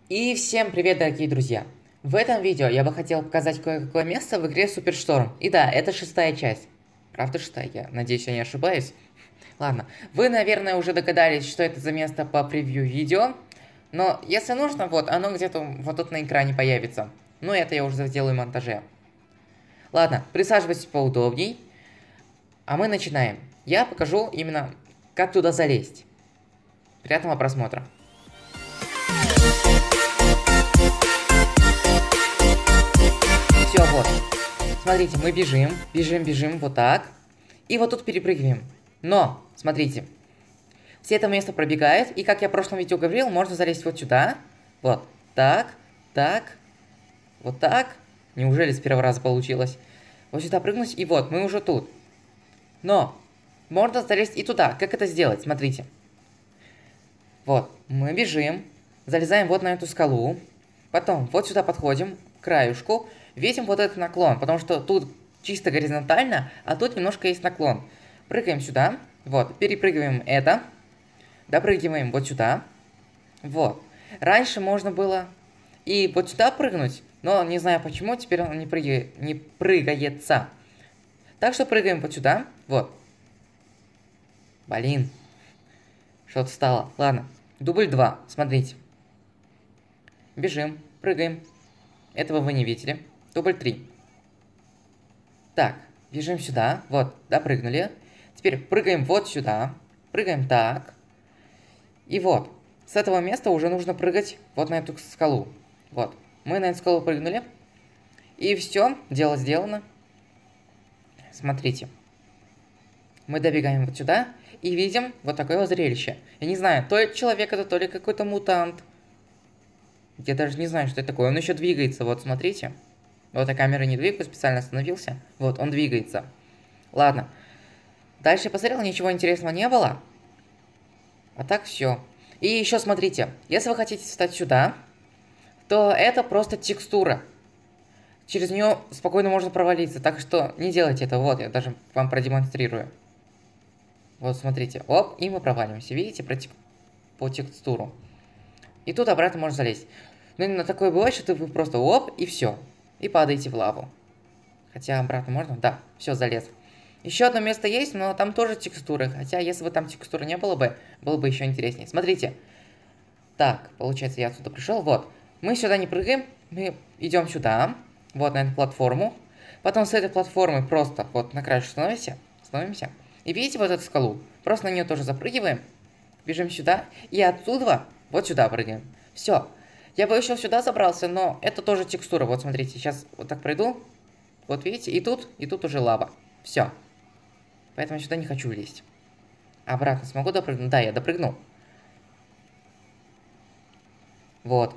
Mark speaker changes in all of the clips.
Speaker 1: И всем привет, дорогие друзья! В этом видео я бы хотел показать кое-какое место в игре Супершторм. И да, это шестая часть. Правда шестая? Я надеюсь, я не ошибаюсь. Ладно, вы, наверное, уже догадались, что это за место по превью видео. Но если нужно, вот, оно где-то вот тут на экране появится. Но это я уже сделаю в монтаже. Ладно, присаживайтесь поудобней. А мы начинаем. Я покажу именно, как туда залезть. Приятного просмотра. Все, вот. Смотрите, мы бежим, вот так. И вот тут перепрыгиваем. Но, смотрите, все это место пробегает, и как я в прошлом видео говорил, можно залезть вот сюда. Вот, так, так, вот так. Неужели с первого раза получилось? Вот сюда прыгнуть, и вот, мы уже тут. Но, можно залезть и туда. Как это сделать? Смотрите. Вот, мы бежим, залезаем вот на эту скалу. Потом вот сюда подходим, к краюшку. Видим вот этот наклон, потому что тут чисто горизонтально, а тут немножко есть наклон. Прыгаем сюда, вот, перепрыгиваем это, допрыгиваем вот сюда, вот. Раньше можно было и вот сюда прыгнуть, но не знаю почему, теперь он не прыгается. Так что прыгаем вот сюда, вот. Блин, что-то стало. Ладно, дубль 2, смотрите. Бежим, прыгаем. Этого вы не видели. Дубль 3. Так, бежим сюда. Вот, допрыгнули. Теперь прыгаем вот сюда. Прыгаем так. И вот, с этого места уже нужно прыгать вот на эту скалу. Вот, мы на эту скалу прыгнули. И все, дело сделано. Смотрите. Мы добегаем вот сюда и видим вот такое вот зрелище. Я не знаю, то ли человек это, то ли какой-то мутант. Я даже не знаю, что это такое. Он еще двигается, вот смотрите. Вот я камера не двигаю, специально остановился. Вот, он двигается. Ладно. Дальше я посмотрел, ничего интересного не было. А так все. И еще смотрите, если вы хотите встать сюда, то это просто текстура. Через нее спокойно можно провалиться, так что не делайте это. Вот, я даже вам продемонстрирую. Вот, смотрите. Оп, и мы проваливаемся. Видите, по текстуру. И тут обратно можно залезть. Ну, на такое бывает, что вы просто оп, и все. И падаете в лаву. Хотя обратно можно? Да, все, залез. Еще одно место есть, но там тоже текстуры. Хотя, если бы там текстуры не было бы еще интереснее. Смотрите. Так, получается, я отсюда пришел. Вот. Мы сюда не прыгаем. Мы идем сюда. Вот на эту платформу. Потом с этой платформы просто вот на краю становимся. И видите вот эту скалу? Просто на нее тоже запрыгиваем. Бежим сюда. И отсюда вот сюда прыгаем. Все. Я бы еще сюда забрался, но это тоже текстура. Вот смотрите, сейчас вот так пройду. Вот видите, и тут уже лава. Все. Поэтому я сюда не хочу лезть. Обратно смогу допрыгнуть? Да, я допрыгнул. Вот.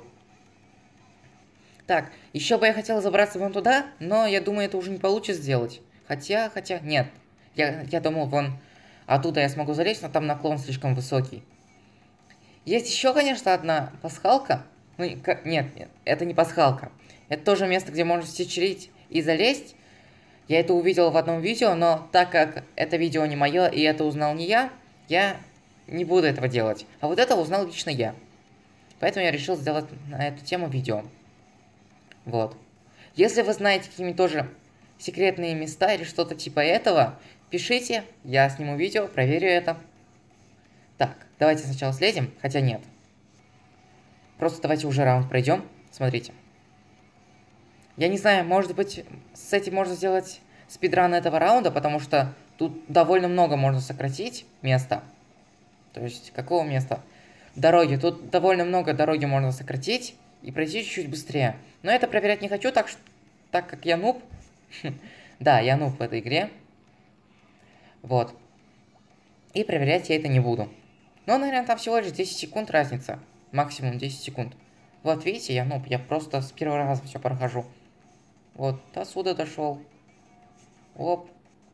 Speaker 1: Так, еще бы я хотел забраться вон туда, но я думаю, это уже не получится сделать. Хотя, нет. Я думал, вон оттуда я смогу залезть, но там наклон слишком высокий. Есть еще, конечно, одна пасхалка. Ну, нет, это не пасхалка. Это тоже место, где можно стечерить и залезть. Я это увидел в одном видео, но так как это видео не мое, и это узнал не я не буду этого делать. А вот это узнал лично я. Поэтому я решил сделать на эту тему видео. Вот. Если вы знаете какие-нибудь тоже секретные места или что-то типа этого, пишите, я сниму видео, проверю это. Так, давайте сначала слезем, хотя нет. Просто давайте уже раунд пройдем. Смотрите. Я не знаю, может быть, с этим можно сделать спидран этого раунда, потому что тут довольно много можно сократить места. То есть, какого места? Дороги. Тут довольно много дороги можно сократить и пройти чуть-чуть быстрее. Но это проверять не хочу, так как я нуб. Да, я нуб в этой игре. Вот. И проверять я это не буду. Но, наверное, там всего лишь 10 секунд разница. Максимум 10 секунд. Вот, видите, я нуб. Я просто с первого раза все прохожу. Вот, до сюда дошел. Оп.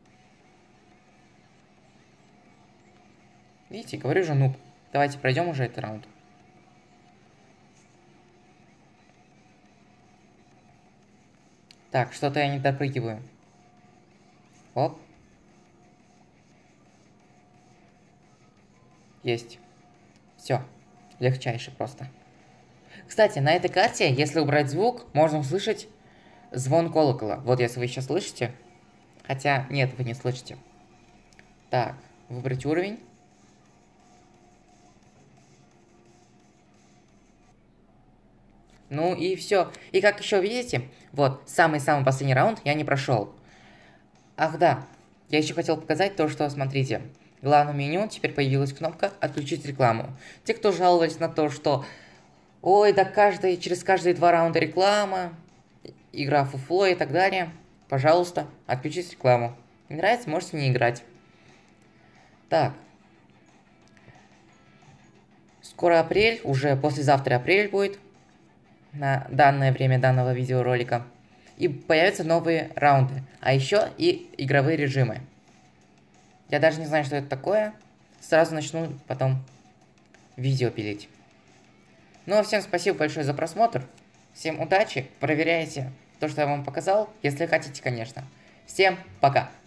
Speaker 1: Видите, говорю же, нуб. Давайте пройдем уже этот раунд. Так, что-то я не допрыгиваю. Оп. Есть. Все. Легчайше просто. Кстати, на этой карте, если убрать звук, можно услышать звон колокола. Вот если вы сейчас слышите. Хотя, нет, вы не слышите. Так, выбрать уровень. Ну и все. И как еще видите, вот, самый-самый последний раунд я не прошел. Ах да, я еще хотел показать то, что, смотрите, в главном меню теперь появилась кнопка «Отключить рекламу». Те, кто жаловались на то, что ой, да через каждые 2 раунда реклама, игра фуфло и так далее, пожалуйста, отключить рекламу. Не нравится, можете не играть. Так. Скоро апрель, уже послезавтра апрель будет, на данное время данного видеоролика. И появятся новые раунды, а еще и игровые режимы. Я даже не знаю, что это такое. Сразу начну потом видео пилить. Ну а всем спасибо большое за просмотр. Всем удачи, проверяйте то, что я вам показал, если хотите, конечно. Всем пока!